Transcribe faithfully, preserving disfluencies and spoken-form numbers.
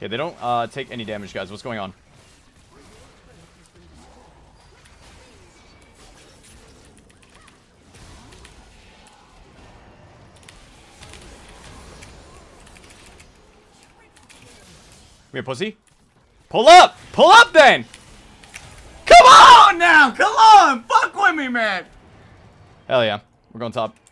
Okay, they don't uh, take any damage, guys. What's going on? Come here, pussy. Pull up! Pull up, then! Come on now! Come on! Fuck with me, man! Hell yeah. We're going top.